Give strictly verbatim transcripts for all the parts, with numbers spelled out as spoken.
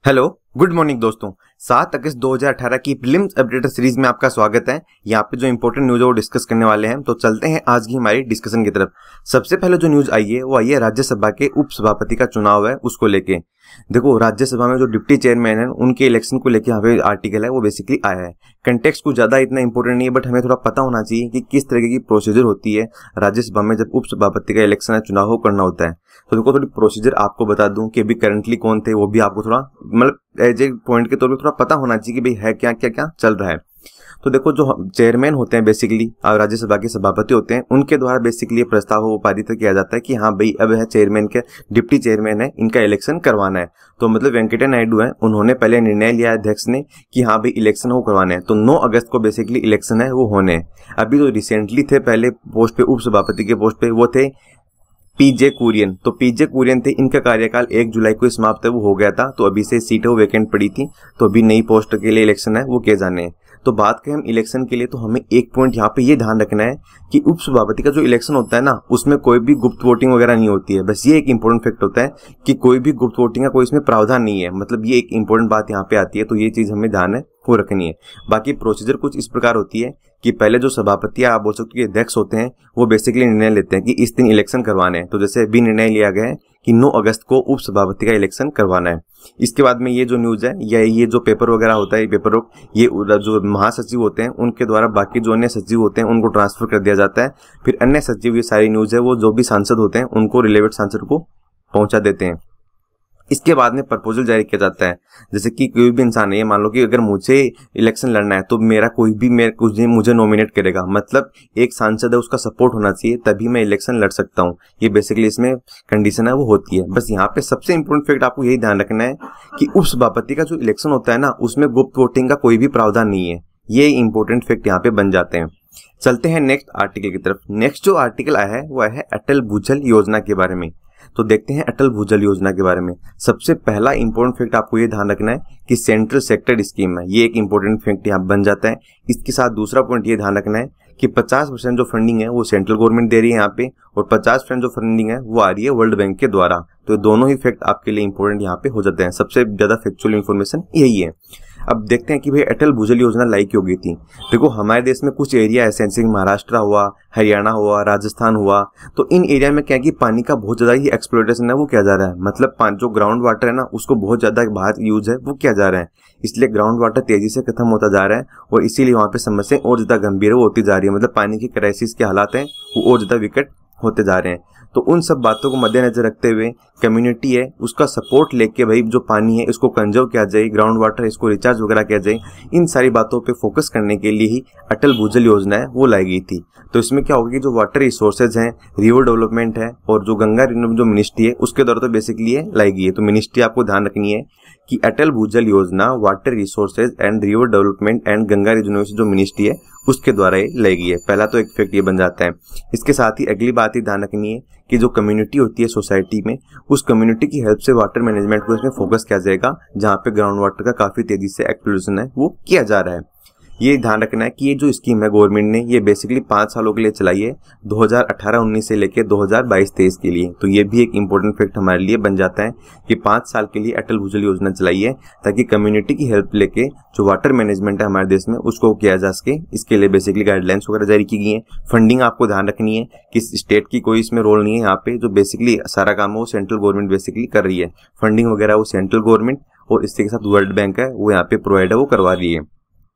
Hello, good morning दोस्तों। सात अगस्त दो हज़ार अठारह की प्रीलिम्स अपडेटर सीरीज में आपका स्वागत है। यहाँ पे जो इंपॉर्टेंट न्यूज है वो डिस्कस करने वाले हैं, तो चलते हैं आज की हमारी डिस्कशन की तरफ। सबसे पहले जो न्यूज आई है वो आई है राज्यसभा के उपसभापति का चुनाव है उसको लेके। देखो, राज्यसभा में जो डिप्टी चेयरमैन है उनके इलेक्शन को लेके यहाँ पे आर्टिकल है वो बेसिकली आया है। कंटेक्स्ट कुछ ज्यादा इतना इंपॉर्टेंट नहीं है, बट हमें थोड़ा पता होना चाहिए कि किस तरीके की प्रोसीजर होती है राज्यसभा में जब उपसभापति का इलेक्शन है, चुनाव हो करना होता है। तो देखो, थोड़ी प्रोसीजर आपको बता दूं कि अभी करंटली कौन थे, वो भी आपको थोड़ा मतलब एज ए पॉइंट के तौर पर थोड़ा पता होना चाहिए कि भाई है क्या क्या क्या चल रहा है। तो देखो, जो चेयरमैन होते हैं बेसिकली और राज्यसभा के सभापति होते हैं, उनके द्वारा बेसिकली ये प्रस्ताव वो पारित किया जाता है कि हाँ भाई अब है चेयरमैन के डिप्टी चेयरमैन है, इनका इलेक्शन करवाना है। तो मतलब वेंकैया नायडू है, उन्होंने पहले निर्णय लिया अध्यक्ष ने कि हाँ भाई इलेक्शन वो करवाना है। तो नौ अगस्त को बेसिकली इलेक्शन है वो होने। अभी जो रिसेंटली थे पहले पोस्ट पे, उपसभापति के पोस्ट पे, वो थे पीजे कुरियन। तो पीजे कुरियन थे, इनका कार्यकाल एक जुलाई को समाप्त है वो हो गया था। तो अभी से सीटें वो वैकेंट पड़ी थी, तो अभी नई पोस्ट के लिए इलेक्शन है वो किए जाने हैं। तो बात करें हम इलेक्शन के लिए, तो हमें एक पॉइंट यहाँ पे ये ध्यान रखना है कि उपसभापति का जो इलेक्शन होता है ना, उसमें कोई भी गुप्त वोटिंग वगैरह नहीं होती है। बस ये एक इंपॉर्टेंट फैक्ट होता है कि कोई भी गुप्त वोटिंग का कोई इसमें प्रावधान नहीं है। मतलब ये एक इंपॉर्टेंट बात यहाँ पे आती है, तो ये चीज हमें ध्यान है वो रखनी है। बाकी प्रोसीजर कुछ इस प्रकार होती है कि पहले जो सभापति आप बोल सकते हो अध्यक्ष होते हैं, वो बेसिकली निर्णय लेते हैं कि इस दिन इलेक्शन करवाने हैं। तो जैसे अभी निर्णय लिया गया है कि नौ अगस्त को उपसभापति का इलेक्शन करवाना है। इसके बाद में ये जो न्यूज है या ये जो पेपर वगैरह होता है, ये पेपर ये जो महासचिव होते हैं उनके द्वारा बाकी जो अन्य सचिव होते हैं उनको ट्रांसफर कर दिया जाता है। फिर अन्य सचिव, ये सारी न्यूज है वो जो भी सांसद होते हैं उनको रिलेवेंट सांसद को पहुंचा देते हैं। इसके बाद में प्रपोजल जारी किया जाता है। जैसे कि कोई भी इंसान है, मान लो कि अगर मुझे इलेक्शन लड़ना है तो मेरा कोई भी मेरे कुछ मुझे नॉमिनेट करेगा, मतलब एक सांसद है उसका सपोर्ट होना चाहिए तभी मैं इलेक्शन लड़ सकता हूँ। ये बेसिकली इसमें कंडीशन है वो होती है। बस यहाँ पे सबसे इंपॉर्टेंट फैक्ट आपको यही ध्यान रखना है कि उपसभापति का जो इलेक्शन होता है ना, उसमें गुप्त वोटिंग का कोई भी प्रावधान नहीं है। ये इंपॉर्टेंट फैक्ट यहाँ पे बन जाते हैं। चलते हैं नेक्स्ट आर्टिकल की तरफ। नेक्स्ट जो आर्टिकल आया है वो है अटल भूजल योजना के बारे में। तो देखते हैं अटल भूजल योजना के बारे में। सबसे पहला इंपॉर्टेंट फैक्ट आपको ये ध्यान रखना है कि सेंट्रल सेक्टर स्कीम है, ये एक इंपॉर्टेंट फैक्ट यहाँ बन जाता है। इसके साथ दूसरा पॉइंट ये ध्यान रखना है कि पचास परसेंट जो फंडिंग है वो सेंट्रल गवर्नमेंट दे रही है यहाँ पे, और पचास परसेंट जो फंडिंग है वो आ रही है वर्ल्ड बैंक के द्वारा। तो दोनों ही फैक्ट आपके लिए इंपॉर्टेंट यहाँ पे हो जाते हैं। सबसे ज्यादा फैक्चुअल इन्फॉर्मेशन यही है। अब देखते हैं कि भाई अटल भूजल योजना लाई क्यों गई थी। देखो, हमारे देश में कुछ एरिया ऐसे जैसे महाराष्ट्र हुआ, हरियाणा हुआ, राजस्थान हुआ, तो इन एरिया में क्या है कि पानी का बहुत ज्यादा ही एक्सप्लोइटेशन है वो किया जा रहा है। मतलब जो ग्राउंड वाटर है ना, उसको बहुत ज्यादा बाहर यूज है वो किया जा रहा है। इसलिए ग्राउंड वाटर तेजी से खत्म होता जा रहा है और इसीलिए वहां पे समस्या और ज्यादा गंभीर होती जा रही है। मतलब पानी की क्राइसिस के हालात हैं वो और ज्यादा विकट होते जा रहे हैं। तो उन सब बातों को मद्देनजर रखते हुए कम्युनिटी है उसका सपोर्ट लेके भाई जो पानी है इसको कंजर्व किया जाए, ग्राउंड वाटर इसको रिचार्ज वगैरह किया जाए, इन सारी बातों पे फोकस करने के लिए ही अटल भूजल योजना है वो लाई गई थी। तो इसमें क्या होगा कि जो वाटर रिसोर्सेज हैं, रिवर डेवलपमेंट है और जो गंगा जो मिनिस्ट्री है उसके द्वारा तो बेसिकली ये लाई गई है। तो मिनिस्ट्री आपको ध्यान रखनी है कि Atal Bhujal Yojana water resources and river development and Ganga regeneration जो मिनिस्ट्री है उसके द्वारा ये लाई गई है। पहला तो एक फैक्ट ये बन जाता है। इसके साथ ही अगली बात ही ध्यान रखनी है कि जो कम्युनिटी होती है सोसाइटी में, उस कम्युनिटी की हेल्प से वाटर मैनेजमेंट को इसमें फोकस किया जाएगा, जहाँ पे ग्राउंड वाटर का काफी तेजी से एक्सप्लोरेशन है वो किया जा रहा है। ये ध्यान रखना है कि ये जो स्कीम है गवर्नमेंट ने ये बेसिकली पांच सालों के लिए चलाई है, दो हज़ार अठारह उन्नीस से लेकर दो हज़ार बाईस तेईस के लिए। तो ये भी एक इंपॉर्टेंट फैक्ट हमारे लिए बन जाता है कि पांच साल के लिए अटल भूजल योजना चलाई है ताकि कम्युनिटी की हेल्प लेके जो वाटर मैनेजमेंट है हमारे देश में उसको किया जा सके। इसके लिए बेसिकली गाइडलाइंस वगैरह जारी की गई है। फंडिंग आपको ध्यान रखनी है कि स्टेट की कोई इसमें रोल नहीं है यहाँ पे, जो बेसिकली सारा काम है वो सेंट्रल गवर्नमेंट बेसिकली कर रही है। फंडिंग वगैरह वो सेंट्रल गवर्नमेंट और इसके साथ वर्ल्ड बैंक है वो यहाँ पे प्रोवाइड है वो करवा रही है।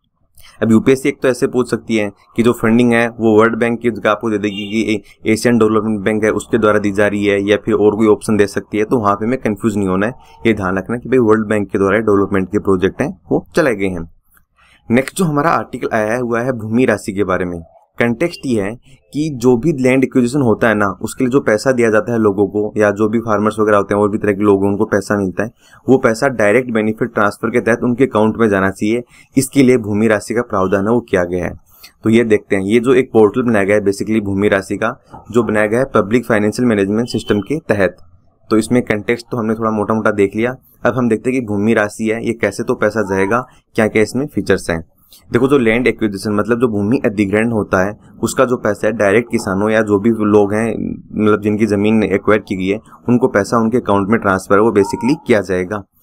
अब यूपीएससी एक तो ऐसे पूछ सकती है कि जो फंडिंग है वो वर्ल्ड बैंक की जगह आपको दे देगी कि एशियन डेवलपमेंट बैंक है उसके द्वारा दी जा रही है, या फिर और कोई ऑप्शन दे सकती है। तो वहां पे हमें कंफ्यूज नहीं होना है, ये ध्यान रखना है कि भाई वर्ल्ड बैंक के द्वारा डेवलपमेंट के प्रोजेक्ट हैं वो चलाए गए हैं। नेक्स्ट जो हमारा आर्टिकल आया है हुआ है भूमि राशि के बारे में। कंटेक्स्ट ये है कि जो भी लैंड एक्विजिशन होता है ना, उसके लिए जो पैसा दिया जाता है लोगों को, या जो भी फार्मर्स वगैरह होते हैं और भी तरह के लोग उनको पैसा मिलता है, वो पैसा डायरेक्ट बेनिफिट ट्रांसफर के तहत उनके अकाउंट में जाना चाहिए। इसके लिए भूमि राशि का प्रावधान है वो किया गया है। तो ये देखते हैं, ये जो एक पोर्टल बनाया गया है बेसिकली भूमि राशि का, जो बनाया गया है पब्लिक फाइनेंशियल मैनेजमेंट सिस्टम के तहत। तो इसमें कंटेक्स्ट तो हमने थोड़ा मोटा मोटा देख लिया। अब हम देखते हैं कि भूमि राशि है ये कैसे तो पैसा जाएगा, क्या क्या इसमें फीचर्स हैं। देखो, जो लैंड एक्विजिशन मतलब जो भूमि अधिग्रहण होता है उसका जो पैसा है डायरेक्ट किसानों या जो भी लोग हैं मतलब जिनकी जमीन एक्वायर की गई है उनको पैसा उनके अकाउंट में ट्रांसफर है वो बेसिकली किया जाएगा।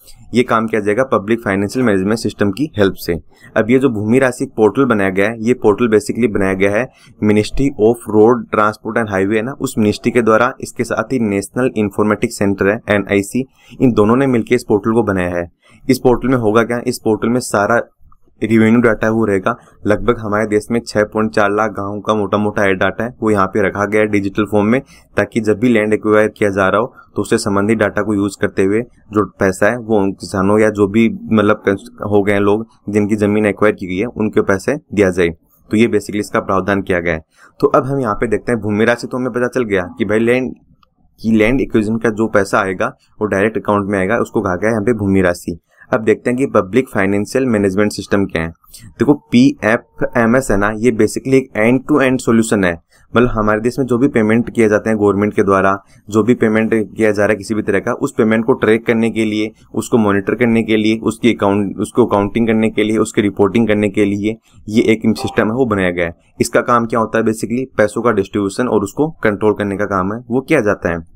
ये काम किया जाएगा पब्लिक फाइनेंशियल मैनेजमेंट सिस्टम की हेल्प से। अब ये जो भूमि राशि पोर्टल बनाया गया है, ये पोर्टल बेसिकली बनाया गया है ministry of road transport and highway है ना, उस मिनिस्ट्री के द्वारा। इसके साथ ही नेशनल इंफॉर्मेटिक्स सेंटर है एन आई सी, इन दोनों ने मिलकर इस पोर्टल को बनाया है। इस पोर्टल में होगा क्या, इस पोर्टल में सारा रिवेन्यू डाटा वो रहेगा। लगभग हमारे देश में छह पॉइंट चार लाख गांवों का मोटा मोटा एड डाटा है, वो यहाँ पे रखा गया है डिजिटल फॉर्म में, ताकि जब भी लैंड एक्वायर किया जा रहा हो तो उससे संबंधित डाटा को यूज करते हुए जो पैसा है वो उन किसानों या जो भी मतलब हो गए लोग जिनकी जमीन एक्वायर की गई है उनके पैसे दिया जाए। तो ये बेसिकली इसका प्रावधान किया गया है। तो अब हम यहाँ पे देखते हैं भूमि राशि, तो हमें पता चल गया कि भाई लैंड की लैंड एक्विजिशन का जो पैसा आएगा वो डायरेक्ट अकाउंट में आएगा, उसको कहा गया है यहाँ पे भूमि राशि। अब देखते हैं कि पब्लिक फाइनेंशियल मैनेजमेंट सिस्टम क्या है। देखो पी एफ एम एस है ना, ये बेसिकली एक एंड टू एंड सॉल्यूशन है। मतलब हमारे देश में जो भी पेमेंट किए जाते हैं गवर्नमेंट के द्वारा, जो भी पेमेंट किया जा रहा है किसी भी तरह का, उस पेमेंट को ट्रैक करने के लिए, उसको मॉनिटर करने के लिए, उसकी अकाउंट उसको अकाउंटिंग करने के लिए, उसकी रिपोर्टिंग करने के लिए ये एक सिस्टम है वो बनाया गया है। इसका काम क्या होता है, बेसिकली पैसों का डिस्ट्रीब्यूशन और उसको कंट्रोल करने का काम है वो किया जाता है।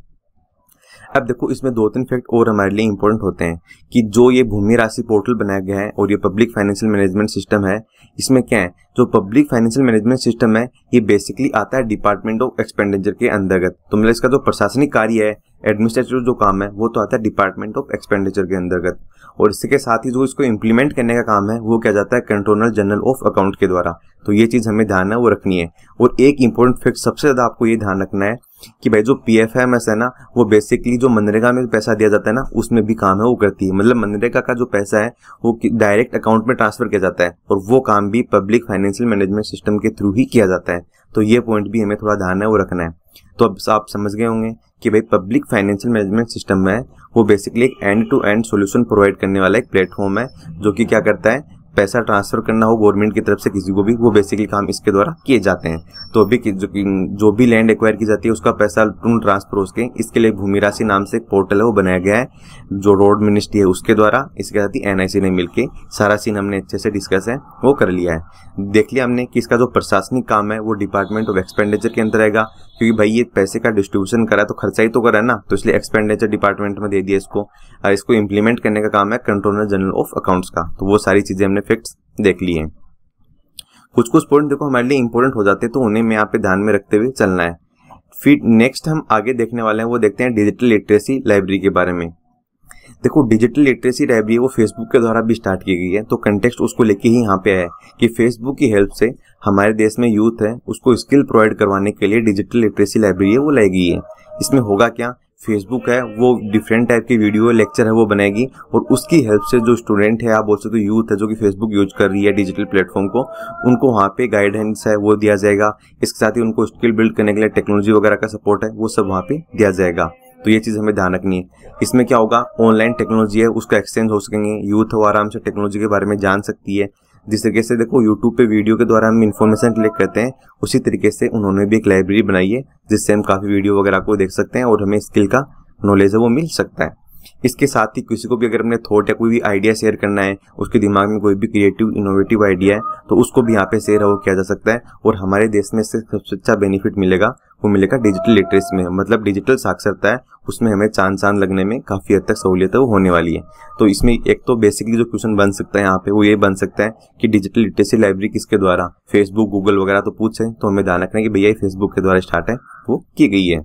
अब देखो इसमें दो तीन फैक्ट और हमारे लिए इंपॉर्टेंट होते हैं कि जो ये भूमि राशि पोर्टल बनाया गया है और ये पब्लिक फाइनेंशियल मैनेजमेंट सिस्टम है, इसमें क्या है, जो पब्लिक फाइनेंशियल मैनेजमेंट सिस्टम है ये बेसिकली आता है डिपार्टमेंट ऑफ एक्सपेंडिचर के अंतर्गत। तो मतलब इसका जो प्रशासनिक कार्य है, एडमिनिस्ट्रेटिव जो काम है वो तो आता है डिपार्टमेंट ऑफ एक्सपेंडिचर के अंतर्गत, और इसके साथ ही जो इसको इम्प्लीमेंट करने का काम है वो क्या जाता है कंट्रोलर जनरल ऑफ अकाउंट के द्वारा। तो ये चीज हमें ध्यान है वो रखनी है। और एक इंपॉर्टेंट फैक्ट सबसे ज्यादा आपको ये ध्यान रखना है कि भाई जो पी एफ एम एस है ना, वो बेसिकली जो मनरेगा में पैसा दिया जाता है ना उसमें भी काम है वो करती है। मतलब मनरेगा का जो पैसा है वो डायरेक्ट अकाउंट में ट्रांसफर किया जाता है और वो काम भी पब्लिक फाइनेंशियल मैनेजमेंट सिस्टम के थ्रू ही किया जाता है। तो ये पॉइंट भी हमें थोड़ा ध्यान है वो रखना है। तो अब आप समझ गए होंगे कि भाई पब्लिक फाइनेंशियल मैनेजमेंट सिस्टम है वो बेसिकली एक end to end solution provide करने वाला एक प्लेटफॉर्म है, जो कि क्या करता है, पैसा ट्रांसफर करना हो गवर्नमेंट की तरफ से किसी को भी, वो बेसिकली काम इसके द्वारा किए जाते हैं। तो अभी जो, जो भी लैंड एक्वायर की जाती है उसका पैसा ट्रांसफर हो सके, इसके लिए भूमि राशि नाम से एक पोर्टल है वो बनाया गया है जो रोड मिनिस्ट्री है उसके द्वारा। इसके साथ ही एन आई सी ने मिलकर सारा सीन हमने अच्छे से डिस्कस है वो कर लिया है। देख लिया हमने कि इसका जो प्रशासनिक काम है वो डिपार्टमेंट ऑफ एक्सपेंडिचर के अंदर रहेगा, क्योंकि भाई ये पैसे का डिस्ट्रीब्यूशन करा तो खर्चा ही तो करा है ना, तो इसलिए एक्सपेंडिचर डिपार्टमेंट में दे दिया इसको। और इसको इम्प्लीमेंट करने का काम है कंट्रोलर जनरल ऑफ अकाउंट्स का। तो वो सारी चीजें हमने फैक्ट्स देख लिए। कुछ कुछ पॉइंट देखो हमारे लिए इंपॉर्टेंट हो जाते हैं तो उन्हें मैं यहाँ पे ध्यान में रखते हुए चलना है। फिर नेक्स्ट हम आगे देखने वाले हैं वो देखते हैं डिजिटल लिटरेसी लाइब्रेरी के बारे में। देखो डिजिटल लिटरेसी लाइब्रेरी वो फेसबुक के द्वारा भी स्टार्ट की गई है, तो कंटेक्स्ट उसको लेके ही यहाँ पे है कि फेसबुक की हेल्प से हमारे देश में यूथ है उसको स्किल प्रोवाइड करवाने के लिए डिजिटल लिटरेसी लाइब्रेरी है वो लाई गई है। इसमें होगा क्या, फेसबुक है वो डिफरेंट टाइप के वीडियो लेक्चर है वो बनाएगी और उसकी हेल्प से जो स्टूडेंट है, आप बोल सकते हो यूथ है जो कि फेसबुक यूज कर रही है डिजिटल प्लेटफॉर्म को, उनको वहाँ पे गाइडेंस है वो दिया जाएगा। इसके साथ ही उनको स्किल बिल्ड करने के लिए टेक्नोलॉजी वगैरह का सपोर्ट है वो सब वहाँ पे दिया जाएगा। तो ये चीज हमें ध्यान रखनी है। इसमें क्या होगा, ऑनलाइन टेक्नोलॉजी है उसका एक्सचेंज हो सकेंगे, यूथ वो आराम से टेक्नोलॉजी के बारे में जान सकती है। जिस तरीके से देखो यूट्यूब पे वीडियो के द्वारा हम इन्फॉर्मेशन कलेक्ट करते हैं, उसी तरीके से उन्होंने भी एक लाइब्रेरी बनाई है जिससे हम काफी वीडियो वगैरह को देख सकते हैं और हमें स्किल का नॉलेज है वो मिल सकता है। इसके साथ ही किसी को भी अगर अपने थॉट या कोई भी आइडिया शेयर करना है, उसके दिमाग में कोई भी क्रिएटिव इनोवेटिव आइडिया है तो उसको भी यहाँ पे शेयर है वो किया जा सकता है। और हमारे देश में इससे सबसे अच्छा बेनिफिट मिलेगा वो मिलेगा डिजिटल लिटरेसी में, मतलब डिजिटल साक्षरता है उसमें हमें चांद चांद लगने में काफी हद तक सहूलियत है वो होने वाली है। तो इसमें एक तो बेसिकली जो क्वेश्चन बन सकता है यहाँ पे वो ये बन सकता है कि डिजिटल लिटरेसी लाइब्रेरी किसके द्वारा, फेसबुक गूगल वगैरह तो पूछे, तो हमें ध्यान रखना है कि भैया फेसबुक के द्वारा स्टार्ट है वो की गई है।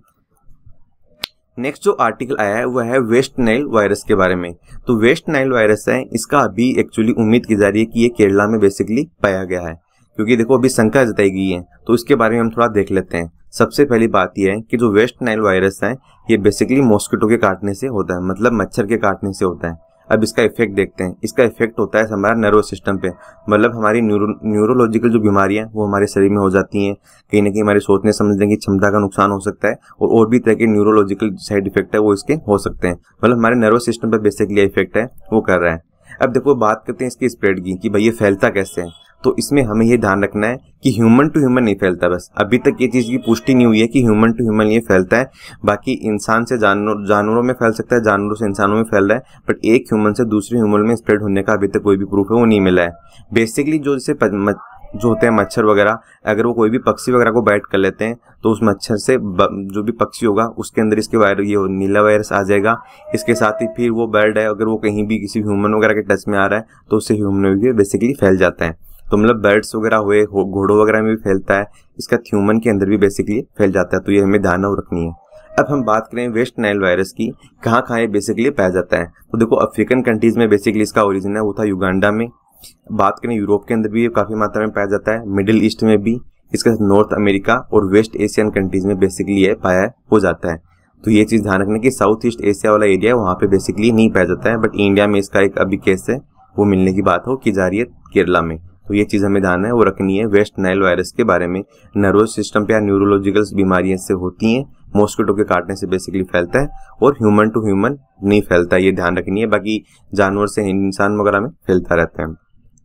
नेक्स्ट जो आर्टिकल आया है वो है वेस्ट नाइल वायरस के बारे में। तो वेस्ट नाइल वायरस है इसका अभी एक्चुअली उम्मीद की जा रही है कि ये केरला में बेसिकली पाया गया है, क्योंकि देखो अभी शंका जताई गई है। तो इसके बारे में हम थोड़ा देख लेते हैं। सबसे पहली बात यह है कि जो वेस्ट नाइल वायरस है ये बेसिकली मॉस्किटो के काटने से होता है, मतलब मच्छर के काटने से होता है। अब इसका इफेक्ट देखते हैं। इसका इफेक्ट होता है हमारा नर्वस सिस्टम पे, मतलब हमारी न्यूरो न्यूरोलॉजिकल जो बीमारियां वो हमारे शरीर में हो जाती हैं। कहीं ना कहीं हमारे सोचने समझने की क्षमता का नुकसान हो सकता है और और भी तरह के न्यूरोलॉजिकल साइड इफेक्ट है वो इसके हो सकते हैं। मतलब हमारे नर्वस सिस्टम पे बेसिकली इफेक्ट है वो कर रहा है। अब देखो बात करते हैं इसकी स्प्रेड की कि भाई ये फैलता कैसे है। तो इसमें हमें ये ध्यान रखना है कि ह्यूमन टू ह्यूमन नहीं फैलता, बस अभी तक ये चीज की पुष्टि नहीं हुई है कि ह्यूमन टू ह्यूमन ये फैलता है। बाकी इंसान से जानवर जानवरों में फैल सकता है, जानवरों से इंसानों में फैल रहा है, बट एक ह्यूमन से दूसरे ह्यूमन में स्प्रेड होने का अभी तक कोई भी प्रूफ है वो नहीं मिला है। बेसिकली जो जैसे जो होते हैं मच्छर वगैरह, अगर वो कोई भी पक्षी वगैरह को बाइट कर लेते हैं तो उस मच्छर से जो भी पक्षी होगा उसके अंदर इसके वायरस ये नीला वायरस आ जाएगा। इसके साथ ही फिर वो बर्ड है अगर वो कहीं भी किसी ह्यूमन वगैरह के टच में आ रहा है तो उससे ह्यूमन में भी बेसिकली फैल जाता है। तो मतलब बर्ड्स वगैरह हुए, घोड़ों वगैरह में भी फैलता है, इसका ह्यूमन के अंदर भी बेसिकली फैल जाता है। तो ये हमें ध्यान रखनी है। अब हम बात करें वेस्ट नाइल वायरस की, कहाँ कहाँ ये बेसिकली पाया जाता है। तो देखो अफ्रीकन कंट्रीज में बेसिकली इसका ओरिजिन है वो था युगांडा में। बात करें यूरोप के अंदर भी ये काफी मात्रा में पाया जाता है, मिडिल ईस्ट में भी, इसका नॉर्थ अमेरिका और वेस्ट एशियन कंट्रीज में बेसिकली ये पाया हो जाता है। तो ये चीज ध्यान रखने की साउथ ईस्ट एशिया वाला एरिया है वहाँ पे बेसिकली नहीं पाया जाता है, बट इंडिया में इसका एक अभी केस है वो मिलने की बात हो की जा रही है केरला में। तो ये चीज हमें ध्यान है वो रखनी है वेस्ट नाइल वायरस के बारे में। नर्वस सिस्टम पे या न्यूरोलॉजिकल बीमारियां इससे होती हैं, मॉस्किटो के काटने से बेसिकली फैलता है और ह्यूमन टू ह्यूमन नहीं फैलता, ये ध्यान रखनी है। बाकी जानवर से इंसान वगैरह में फैलता रहता है।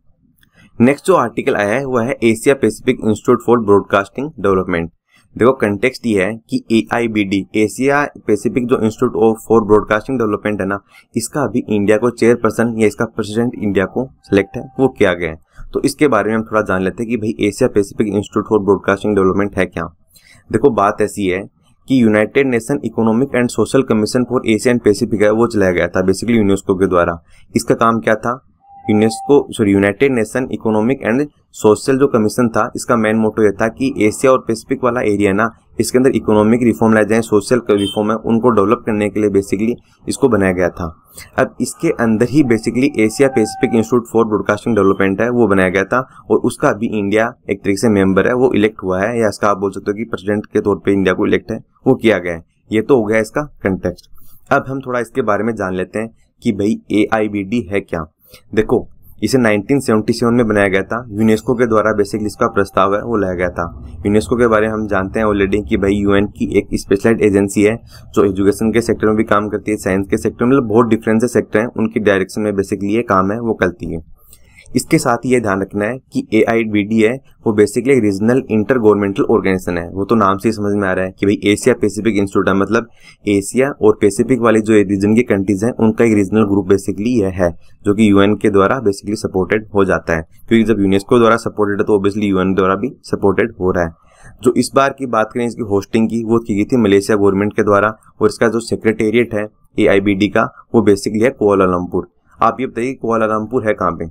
नेक्स्ट जो आर्टिकल आया है वह है Asia Pacific Institute for Broadcasting Development. देखो कंटेक्स्ट ये है कि A I B D Asia Pacific जो Institute of for Broadcasting Development है ना, इसका अभी इंडिया को चेयरपर्सन या इसका प्रेसिडेंट इंडिया को सिलेक्ट है वो किया गया है। तो इसके बारे में हम थोड़ा जान लेते हैं कि भाई Asia Pacific Institute for Broadcasting Development है क्या। देखो बात ऐसी है कि United Nation Economic and Social Commission for Asia and Pacific है वो चलाया गया था बेसिकली यूनेस्को के द्वारा। इसका काम क्या था, UNESCO sorry United Nation Economic and Social जो कमीशन था इसका मेन मोटो यह था कि एशिया और पैसिफिक वाला एरिया ना इसके अंदर इकोनॉमिक रिफॉर्म लाए जाए, सोशल रिफॉर्म है उनको डेवलप करने के लिए बेसिकली इसको बनाया गया था। अब इसके अंदर ही basically Asia Pacific Institute for Broadcasting Development है वो बनाया गया था और उसका अभी इंडिया एक तरीके से मेंबर है वो इलेक्ट हुआ है, या इसका आप बोल सकते हो कि प्रेसिडेंट के तौर पर इंडिया को इलेक्ट है वो किया गया है। ये तो हो गया इसका कंटेक्स्ट। अब हम थोड़ा इसके बारे में जान लेते हैं कि भाई ए आई बी डी है क्या। देखो इसे नाइनटीन सेवेंटी सेवन में बनाया गया था, यूनेस्को के द्वारा बेसिकली इसका प्रस्ताव है वो लाया गया था। यूनेस्को के बारे में हम जानते हैं ऑलरेडी कि भाई यूएन की एक स्पेशलाइज्ड एजेंसी है जो एजुकेशन के सेक्टर में भी काम करती है, साइंस के सेक्टर में, मतलब बहुत डिफरेंट सेक्टर हैं उनकी डायरेक्शन में बेसिकली ये काम है वो करती है। इसके साथ ही ये ध्यान रखना है कि ए आई बी डी है वो बेसिकली एक रीजनल इंटर गवर्नमेंटल ऑर्गेनाइजेशन है। वो तो नाम से ही समझ में आ रहा है कि भाई एशिया पैसिफिक इंस्टीट्यूट है, मतलब एशिया और पैसिफिक वाली जो रीजन की कंट्रीज हैं उनका एक रीजनल ग्रुप बेसिकली यह है जो कि यूएन के द्वारा बेसिकली सपोर्टेड हो जाता है, क्योंकि जब यूनेस्को द्वारा सपोर्टेड है तो ऑब्वियसली यूएन द्वारा भी सपोर्टेड हो रहा है। जो इस बार की बात करें इसकी होस्टिंग की वो की गई थी मलेशिया गवर्नमेंट के द्वारा और इसका जो सेक्रेटेरिएट है ए आई बी डी का वो बेसिकली है कुआलालंपुर। आप ये बताइए कुआलालंपुर है कहाँ पे,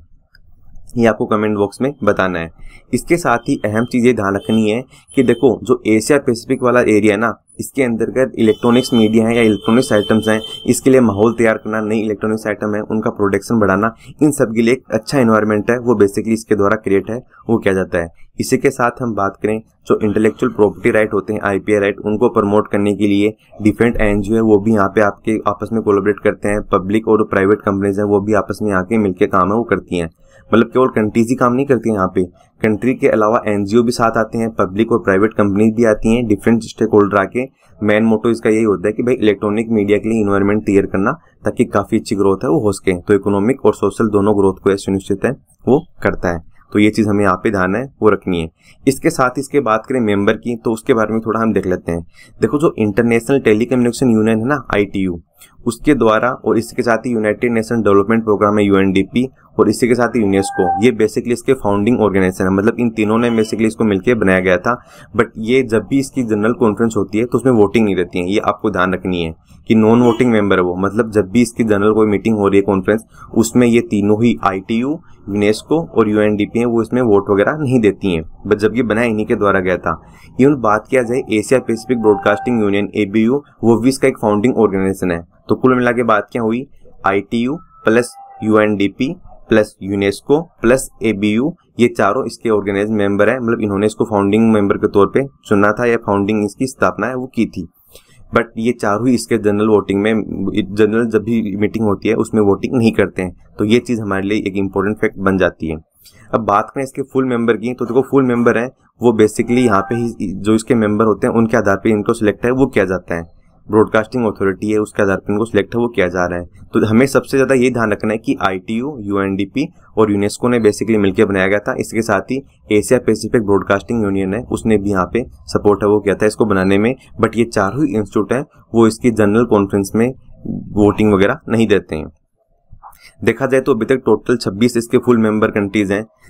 ये आपको कमेंट बॉक्स में बताना है। इसके साथ ही अहम चीज ये ध्यान रखनी है कि देखो जो एशिया पैसिफिक वाला एरिया है ना इसके अंतर्गत इलेक्ट्रॉनिक्स मीडिया है या इलेक्ट्रॉनिक्स आइटम्स हैं, इसके लिए माहौल तैयार करना, नई इलेक्ट्रॉनिक्स आइटम है उनका प्रोडक्शन बढ़ाना, इन सब के लिए एक अच्छा एनवायरनमेंट है वो बेसिकली इसके द्वारा क्रिएट है वो किया जाता है। इसी के साथ हम बात करें जो इंटेलेक्चुअल प्रॉपर्टी राइट होते हैं आई पी आर राइट उनको प्रमोट करने के लिए डिफरेंट एनजीओ है वो भी यहाँ पे आपके आपस में कोलैबोरेट करते हैं। पब्लिक और प्राइवेट कंपनीज हैं वो भी आपस में यहाँ के मिलकर काम है वो करती हैं, मतलब केवल कंट्रीज ही काम नहीं करती हैं, यहाँ पे कंट्री के अलावा एनजीओ भी साथ आते हैं, पब्लिक और प्राइवेट कंपनीज भी आती हैं, डिफरेंट स्टेक होल्डर आके। मेन मोटो इसका यही होता है कि भाई इलेक्ट्रॉनिक मीडिया के लिए इन्वायरमेंट तैयार करना ताकि काफी अच्छी ग्रोथ है वो हो सके। तो इकोनॉमिक और सोशल दोनों ग्रोथ को सुनिश्चित है वो करता है। तो ये चीज हमें यहाँ पे ध्यान है वो रखनी है। इसके साथ इसके बात करें मेंबर की तो उसके बारे में थोड़ा हम देख लेते हैं। देखो जो इंटरनेशनल टेलीकम्युनिकेशन यूनियन है ना आई टी यू उसके द्वारा और इसके साथ ही यूनाइटेड नेशन डेवलपमेंट प्रोग्राम है यू एन डी पी और इसी के साथ ही यूनेस्को, ये बेसिकली इसके फाउंडिंग ऑर्गेनाइजेशन है, मतलब इन तीनों ने बेसिकली इसको मिलकर बनाया गया था। बट ये जब भी इसकी जनरल कॉन्फ्रेंस होती है तो उसमें वोटिंग नहीं रहती है, ये आपको ध्यान रखनी है कि नॉन वोटिंग मेंबर है वो, मतलब जब भी इसकी जनरल कोई मीटिंग हो रही है कॉन्फ्रेंस उसमें ये तीनों ही आई टी यू, यूनेस्को और यू एन डी पी है वो इसमें वोट वगैरह नहीं देती हैं। बट जब ये बनाया इन्हीं के द्वारा गया था। इवन बात किया जाए Asia Pacific Broadcasting Union A B U वो भी इसका एक फाउंडिंग ऑर्गेनाइजेशन है। तो कुल मिला के बात क्या हुई, I T U plus U N D P plus UNESCO plus A B U, ये चारों इसके ऑर्गेनाइज मेंबर है, मतलब इन्होंने इसको फाउंडिंग मेंबर के तौर पे चुना था या फाउंडिंग इसकी स्थापना है वो की थी। बट ये चारों ही इसके जनरल वोटिंग में, जनरल जब भी मीटिंग होती है उसमें वोटिंग नहीं करते हैं। तो ये चीज हमारे लिए एक इंपॉर्टेंट फैक्ट बन जाती है। अब बात करें इसके फुल मेंबर की तो देखो फुल मेंबर है वो बेसिकली यहाँ पे ही जो इसके मेंबर होते हैं उनके आधार पे इनको सिलेक्ट है वो किया जाता है। ब्रॉडकास्टिंग अथॉरिटी है उसके आधार पर इनको सिलेक्ट है वो किया जा रहा है। तो हमें सबसे ज्यादा ये ध्यान रखना है कि I T U, U N D P और यूनेस्को ने बेसिकली मिलकर बनाया गया था। इसके साथ ही एशिया पैसिफिक ब्रॉडकास्टिंग यूनियन है उसने भी यहाँ पे सपोर्ट है वो किया था इसको बनाने में। बट ये चारों ही इंस्टीट्यूट है वो इसकी जनरल कॉन्फ्रेंस में वोटिंग वगैरह नहीं देते हैं। देखा जाए तो अभी तक टोटल छब्बीस इसके फुल मेंबर कंट्रीज हैं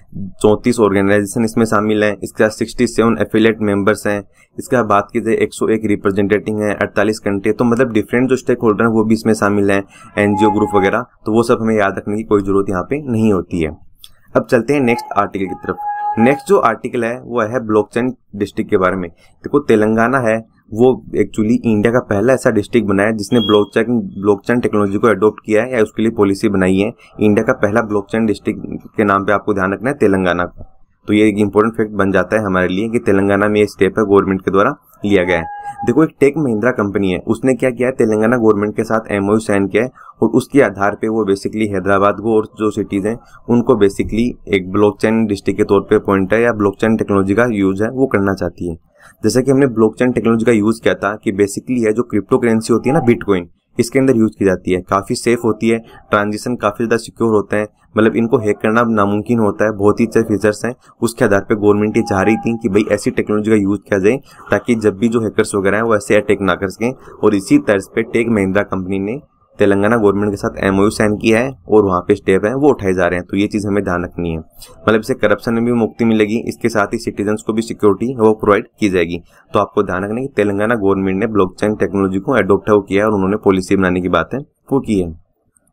चौंतीस ऑर्गेनाइजेशन इसमें शामिल हैं। इसके बाद सिक्सटी सेवन एफिलिएट मेंबर्स हैं। इसके बाद बात की जाए एक सौ एक रिप्रेजेंटेटिव हैं, अड़तालीस कंट्री, तो मतलब डिफरेंट जो स्टेक होल्डर हैं वो भी इसमें शामिल हैं, एनजीओ ग्रुप वगैरह, तो वो सब हमें याद रखने की कोई जरूरत यहाँ पे नहीं होती है। अब चलते हैं नेक्स्ट आर्टिकल की तरफ। नेक्स्ट जो आर्टिकल है वो है ब्लॉकचेन डिस्ट्रिक्ट के बारे में। देखो तेलंगाना है वो एक्चुअली इंडिया का पहला ऐसा डिस्ट्रिक्ट बना है जिसने ब्लॉकचेन ब्लॉकचेन टेक्नोलॉजी को अडॉप्ट किया है या उसके लिए पॉलिसी बनाई है। इंडिया का पहला ब्लॉकचेन डिस्ट्रिक्ट के नाम पे आपको ध्यान रखना है तेलंगाना का। तो ये एक इंपॉर्टेंट फैक्ट बन जाता है हमारे लिए कि तेलंगाना में ये स्टेप है गवर्नमेंट के द्वारा लिया गया है। देखो एक टेक महिंद्रा कंपनी है, उसने क्या किया है, तेलंगाना गवर्नमेंट के साथ एमओयू साइन किया है और उसके आधार पे वो बेसिकली हैदराबाद को और जो सिटीज हैं उनको बेसिकली एक ब्लॉकचेन डिस्ट्रिक्ट के तौर पे अपॉइंट है या ब्लॉकचेन टेक्नोलॉजी का यूज है वो करना चाहती है। जैसे कि हमने ब्लॉकचेन टेक्नोलॉजी का यूज किया था कि बेसिकली है जो क्रिप्टो करेंसी होती है ना बिटकॉइन, इसके अंदर यूज की जाती है, काफी सेफ होती है, ट्रांजिशन काफी ज्यादा सिक्योर होते हैं, मतलब इनको हैक करना नामुमकिन होता है, बहुत ही अच्छे फीचर्स हैं। उसके आधार पे गवर्नमेंट ये चाह रही थी कि भाई ऐसी टेक्नोलॉजी का यूज किया जाए ताकि जब भी जो हैकर्स वगैरह हैं वो ऐसे अटैक ना कर सकें। और इसी तर्ज पे टेक महिंद्रा कंपनी ने तेलंगाना गवर्नमेंट के साथ एमओयू साइन किया है और वहाँ पे स्टेप है वो उठाए जा रहे हैं। तो ये चीज हमें ध्यान रखनी है, मतलब इससे करप्शन में भी मुक्ति मिलेगी, इसके साथ ही सिटीजन्स को भी सिक्योरिटी वो प्रोवाइड की जाएगी। तो आपको ध्यान रखना है कि तेलंगाना गवर्नमेंट ने ब्लॉकचेन टेक्नोलॉजी को एडॉप्ट किया है और उन्होंने पॉलिसी बनाने की बात है वो की है।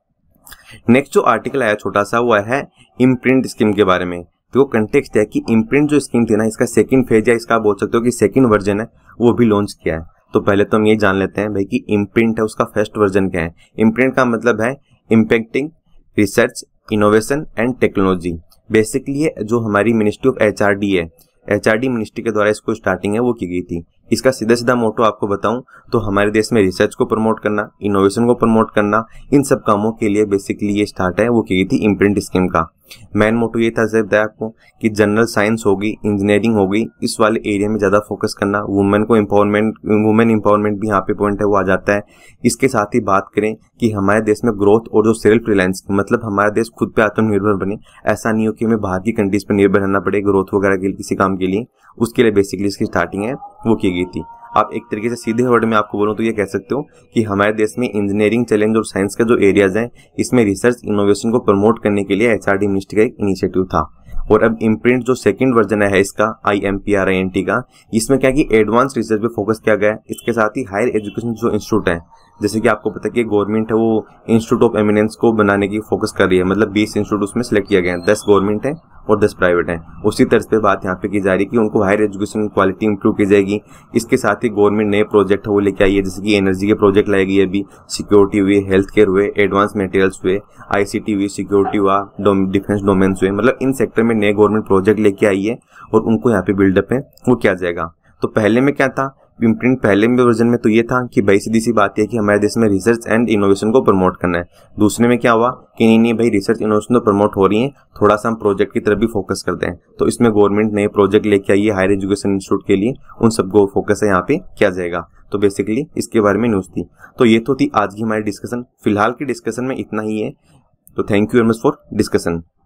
नेक्स्ट जो आर्टिकल आया छोटा सा वो है इम्प्रिंट स्कीम के बारे में। तो कंटेक्स्ट है कि इम्प्रिंट जो स्कीम थी ना, इसका सेकंड फेज या इसका बोल सकते हो कि सेकंड वर्जन है वो भी लॉन्च किया है। तो पहले तो हम ये जान लेते हैं भाई कि इम्प्रिंट है उसका फर्स्ट वर्जन क्या है। इम्प्रिंट का मतलब है impacting research innovation and technology. Basically ये जो हमारी मिनिस्ट्री ऑफ एचआरडी है, एचआरडी मिनिस्ट्री के द्वारा इसको स्टार्टिंग है वो की गई थी। इसका सीधा सीधा मोटो आपको बताऊं तो हमारे देश में रिसर्च को प्रमोट करना, इनोवेशन को प्रमोट करना, इन सब कामों के लिए बेसिकली ये स्टार्ट है वो की गई थी इम्प्रिंट स्कीम का। मेन मोटो ये था सिर्फ बताया आपको कि जनरल साइंस होगी, इंजीनियरिंग होगी, इस वाले एरिया में ज्यादा फोकस करना, वुमेन को एम्पावरमेंट, वुमेन एम्पावरमेंट भी यहाँ पे पॉइंट है वो आ जाता है। इसके साथ ही बात करें कि हमारे देश में ग्रोथ और जो सेल्फ रिलायंस, मतलब हमारा देश खुद पे आत्मनिर्भर बने, ऐसा नहीं हो कि हमें बाहर की कंट्रीज पर निर्भर रहना पड़े ग्रोथ वगैरह के लिए किसी काम के लिए, उसके लिए बेसिकली इसकी स्टार्टिंग है वो की गई थी। आप एक तरीके से सीधे वर्ड में आपको बोलूं तो ये कह सकते हो कि हमारे देश में इंजीनियरिंग चैलेंज और साइंस का जो एरियाज हैं इसमें रिसर्च इनोवेशन को प्रमोट करने के लिए एचआरडी मिनिस्ट्री का एक इनिशिएटिव था। और अब इम्प्रिंट जो सेकंड वर्जन है इसका I M P R I N T का, इसमें क्या कि एडवांस रिसर्च पे फोकस किया गया है। इसके साथ ही हायर एजुकेशन जो इंस्टीट्यूट है, जैसे कि आपको पता है कि गवर्नमेंट है वो इंस्टीट्यूट ऑफ एमिनेंस को बनाने की फोकस कर रही है, मतलब बीस इंस्टीट्यूट उसमें सिलेक्ट किया गया है, दस गवर्नमेंट है और दस प्राइवेट हैं। उसी तरह पे बात यहाँ पे की जा रही है कि उनको हायर एजुकेशन क्वालिटी इंप्रूव की जाएगी। इसके साथ ही गवर्नमेंट नए प्रोजेक्ट है वो लेके आई है, जैसे कि एनर्जी के प्रोजेक्ट लाएगी, अभी सिक्योरिटी हुए, हेल्थ केयर हुए, एडवांस मटेरियल्स हुए, आईसीटी हुई, सिक्योरिटी हुआ, डिफेंस डोमेन्स हुए, मतलब इन सेक्टर में नए गवर्नमेंट प्रोजेक्ट लेके आई है और उनको यहाँ पे बिल्डअप है वो किया जाएगा। तो पहले में क्या था इम्प्रिंट, पहले में वर्जन में तो ये था कि भाई सीधी सी बात है कि हमारे देश में रिसर्च एंड इनोवेशन को प्रमोट करना है। दूसरे में क्या हुआ कि नहीं नहीं भाई रिसर्च इनोवेशन तो प्रमोट हो रही है, थोड़ा सा हम प्रोजेक्ट की तरफ भी फोकस करते हैं। तो इसमें गवर्नमेंट नए प्रोजेक्ट लेके आई है हायर एजुकेशन इंस्टीट्यूट के लिए, उन सबको फोकस है यहाँ पे किया जाएगा। तो बेसिकली इसके बारे में न्यूज थी। तो ये तो थी आज की हमारी डिस्कशन, फिलहाल की डिस्कशन में इतना ही है। तो thank you very much for discussion.